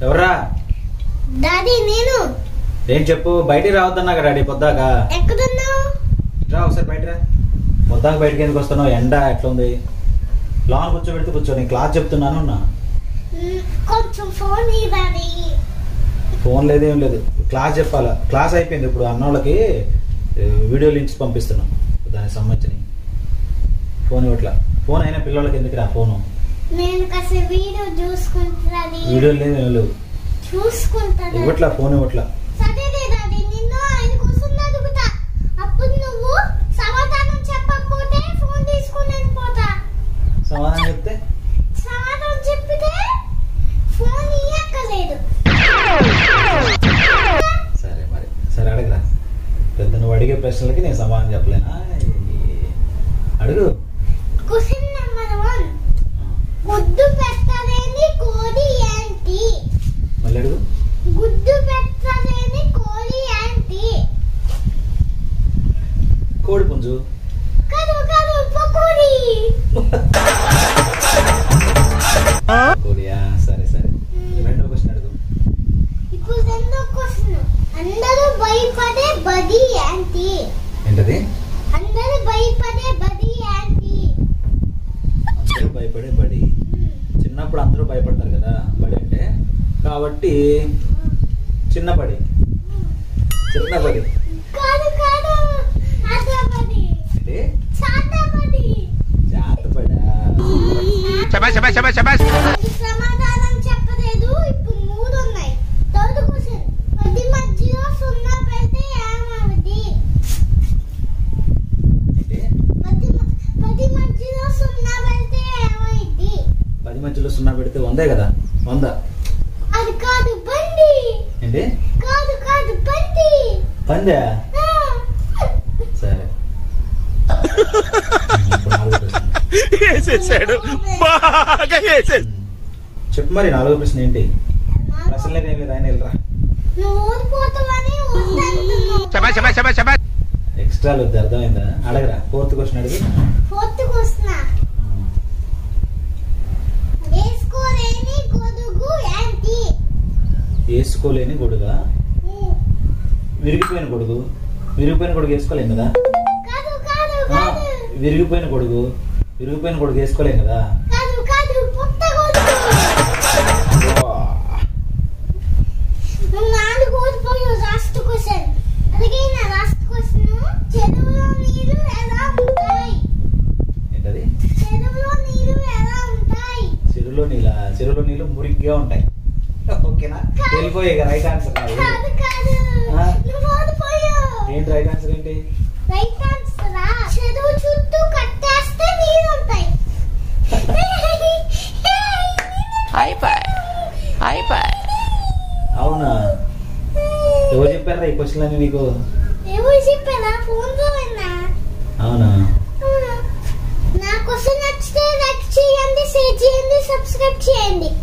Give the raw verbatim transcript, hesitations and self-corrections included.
ఎవర్రా? డాడీ నేను. ఏం చెప్పు? బయటికి రావద్దన్నా కదా డాడీ పొద్దాక. ఎక్కడున్నావు? రా ఒకసారి బయట రా. పొద్దాక బయటకి ఎందుకు వస్తున్నావు? ఎండ ఎట్లా ఉంది? లోన్ కూర్చోబెడితే కూర్చో. నేను క్లాస్ చెప్తున్నాను నా. కొంచెం ఫోన్ ఇవ్వాలి. ఫోన్ లేదేం లేదు, క్లాస్ చెప్పాలా. క్లాస్ అయిపోయింది. ఇప్పుడు అన్నోళ్ళకి వీడియో లింక్స్ పంపిస్తున్నాం దానికి సంబంధించి. ఫోన్ ఇవ్వట్లా. ఫోన్ అయినా పిల్లలకి ఎందుకు రా ఫోను? నేను కాసేపు వీడియో చూసుకుంటాను. వీడియో లేదు ఏం లేవు. చూసుకుంటాను. ఇవ్వట్లా, ఫోన్ ఇవ్వట్లా. సరే డాడీ నిన్ను ఆయన కోసం అడుగుతా. అప్పుడు నువ్వు సమాధానం చెప్పకపోతే ఫోన్ తీసుకొని వెళ్ళిపోతా. సమాధానం చెప్తే? సమాధానం చెప్పితే ఫోన్ ఇయ్యక్కలేదు. సరే మరి, సరే అడగరా. పెద్ద నువ్వు అడిగే ప్రశ్నలకి నేను సమాధానం చెప్పలేనా? అడుగు. Question number one. గుడ్డు పెట్టలేని కోడి ఏంటి? మళ్ళీ అడుగు. గుడ్డు పెట్టలేని కోడి ఏంటి? కోడి పుంజు. కాదు కాదు పకోడీ. కోడియా? సరే సరే. రెండో క్వశ్చన్ అడుగు. ఇప్పుడు రెండో క్వశ్చన్. అందరూ భయపడే బడి ఏంటి? ఏంటది? అందరూ భయపడే బడి ఏంటి? అందరూ భయపడే బడి. చిన్నప్పుడు అందరూ భయపడతారు కదా బడి అంటే, కాబట్టి చిన్న బడి. చిన్న బడి కాదు కాదు ఆటబడి. ఏంటి? చాటబడి. జాతబడా? శబాష్ శబాష్ శబాష్ శబాష్. సమాధానం చెప్పలేదు. ఇప్పుడు మూడు ఉన్నాయి. Third question. పది మధ్యలో సున్నా పెడితే ఏమవుతుంది? ఏంటి? పది పది మధ్యలో సున్నా పెడితే ఏమైంది? పది మధ్యలో సున్నా పెడితే వందే కదా. వంద. అది కాదు బండి. ఏంటి? కాదు కాదు బండి. పందా? ఆ. సరే. ఇప్పుడు నాలుగో ప్రశ్న. వేసేసాడు, బాగా వేసేసాడు. చెప్పు మరి నాలుగో ప్రశ్న ఏంటి? ప్రశ్న లేదు ఏం లేదు, ఆయన వెళ్ళరా. నువ్వు ఓడిపోతావని వద్దంటున్నావు. శబాష్ శబాష్ శబాష్ శబాష్. ఎక్స్ట్రా వద్దు, అర్థమైందా? అడగరా. ఫోర్త్ క్వశ్చన్ అడుగు. Fourth question. వేసుకోలేని గొడుగు ఏంటి? వేసుకోలేని గొడుగా? విరిగిపోయిన గొడుగు. విరిగిపోయిన గొడుగు వేసుకోలేం కదా. కాదు కాదు ఆ, కాదు. విరిగిపోయిన గొడుగు. విరిగిపోయిన గొడుగు వేసుకోలేం కదా. కాదు కాదు పుట్ట గొడుగు. నువ్వు నాలుగు ఓడిపోయావు. Last question. అడిగిన లాస్ట్ క్వశ్చన్. చెరువులో నీరు ఎలా ఉంటాయి? ఏంటది? చెరువులో నీరు ఎలా ఉంటాయి? చెరువులో నీళ్ళ? చెరువులో నీళ్ళు మురికిగా ఉంటాయి. ఓకేనా? వెళ్ళిపోయే రైట్ ఆన్సర్. కాదు కాదు. ఆ? నువ్వు ఓడిపోయావు. ఏంటి రైట్ ఆన్సర్? ఏంటి రైట్ ఆన్సర్? చెరువు చుట్టూ కట్టేస్తే నీరు ఉంటాయి. అయిపోయి అయిపోయి. అవునా? ఎవరు చెప్పారా ఈ క్వశ్చన్ అన్ని నీకు? ఎవరు చెప్పారా? ఫోన్ లో విన్నా. అవునా? నా క్వశ్చన్ నచ్చితే లైక్ చేయండి, షేర్ చేయండి, సబ్స్క్రైబ్ చేయండి.